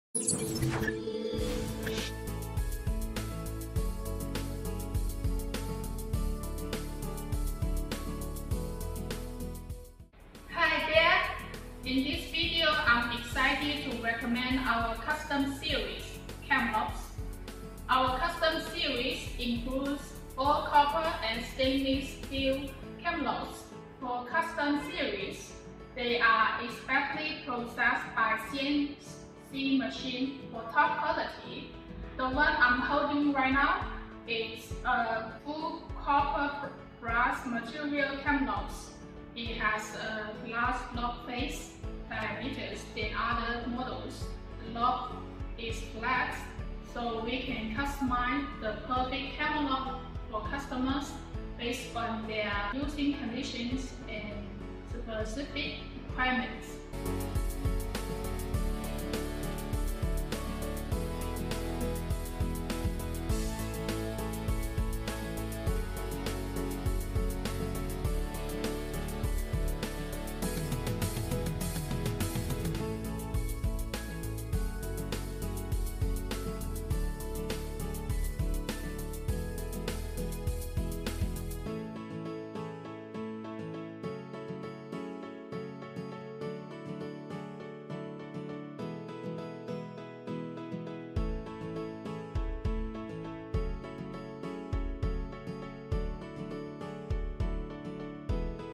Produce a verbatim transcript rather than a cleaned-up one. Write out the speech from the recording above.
Hi there! In this video, I'm excited to recommend our custom series, Camlocks. Our custom series includes all copper and stainless steel Camlocks. For custom series, they are expertly processed by C N C machine for top quality. The one I'm holding right now is a full copper brass material Camlocks. It has a glass lock face diameters than other models. The lock is flat, so we can customize the perfect Camlock for customers based on their using conditions and specific requirements.